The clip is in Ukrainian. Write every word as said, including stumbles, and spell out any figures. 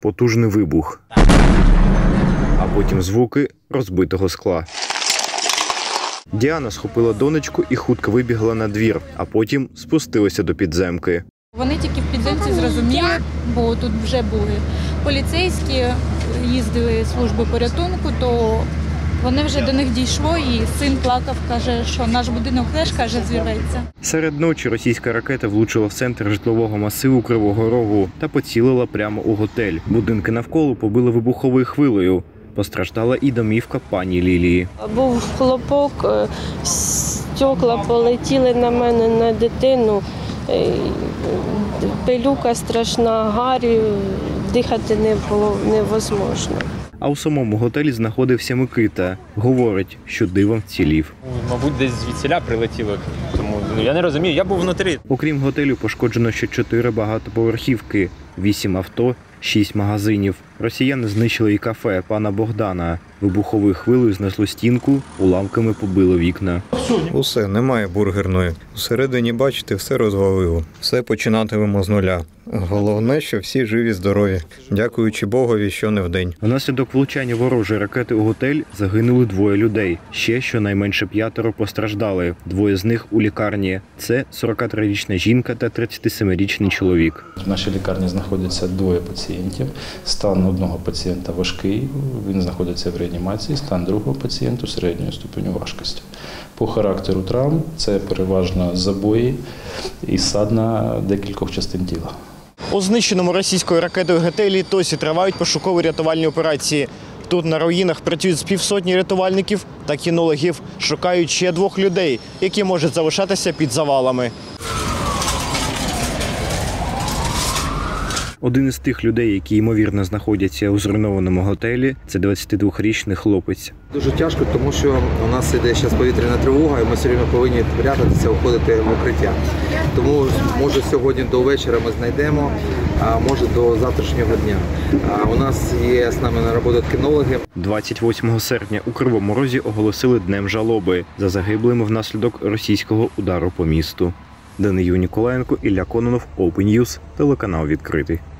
потужний вибух, а потім звуки розбитого скла. Діана схопила донечку і хутко вибігла на двір, а потім спустилася до підземки. Вони тільки в підземці зрозуміли, бо тут вже були поліцейські, їздили служби порятунку, то вони вже до них дійшло, і син плакав, каже, що наш будинок теж, каже, зірветься. Серед ночі російська ракета влучила в центр житлового масиву Кривого Рогу та поцілила прямо у готель. Будинки навколо побили вибуховою хвилею. Постраждала і домівка пані Лілії. Був хлопок, стекла полетіли на мене, на дитину. Пилюка страшна, гарі, дихати не було невозможно. А у самому готелі знаходився Микита. Говорить, що дивом вцілів. Мабуть, десь звідсіля прилетіло, тому ну, я не розумію, я був внутрі. Окрім готелю, пошкоджено ще чотири багатоповерхівки, вісім авто, шість магазинів. Росіяни знищили і кафе пана Богдана. Вибуховою хвилею знесло стінку, уламками побило вікна. Усе, немає бургерної. Всередині, бачите, все розвалило. Все починатимемо з нуля. Головне, що всі живі, здорові. Дякуючи Богові, що не вдень. Внаслідок влучання ворожої ракети у готель загинули двоє людей. Ще щонайменше п'ятеро постраждали. Двоє з них у лікарні. Це сорокатрирічна жінка та тридцятисемирічний чоловік. В нашій лікарні знаходиться двоє пацієнтів. Стан одного пацієнта важкий, він знаходиться в реанімації, стан другого пацієнта середньої ступеню важкості. По характеру травм це переважно забої і ссадина декількох частин тіла. У знищеному російською ракетою готелі досі тривають пошуково-рятувальні операції. Тут на руїнах працюють з півсотні рятувальників та кінологів, шукають ще двох людей, які можуть залишатися під завалами. Один із тих людей, які, ймовірно, знаходяться у зруйнованому готелі, це двадцятидвохрічний хлопець. Дуже тяжко, тому що у нас іде зараз повітряна тривога, і ми все одно повинні прятатися, уходити в укриття. Тому, може, сьогодні до вечора ми знайдемо, а може до завтрашнього дня. А у нас є з нами на роботі кінологи. двадцять восьмого серпня у Кривому Розі оголосили Днем жалоби за загиблими внаслідок російського удару по місту. Данию Ніколаєнко, Ілля Кононов, Open News, телеканал відкритий.